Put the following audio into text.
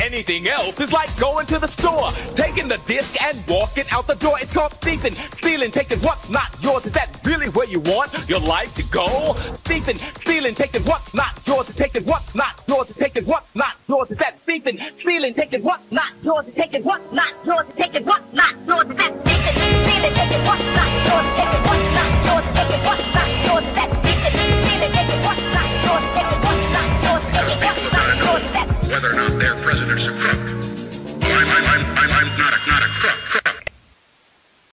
Anything else is like going to the store, taking the disc and walking out the door. It's called thieving, stealing, taking what's not yours. Is that really where you want your life to go? Thieving, stealing, taking what's not yours, taking what's not yours, taking what's not yours. Is that thieving, stealing, taking what's not yours, taking what's not yours, taking what's not yours. Is that thieving, stealing, taking what's not yours, taking what's not yours, taking what's not yours. Is that thieving, stealing, taking what's not yours, taking what's not yours, taking what's not yours. Whether or not their president's a crook.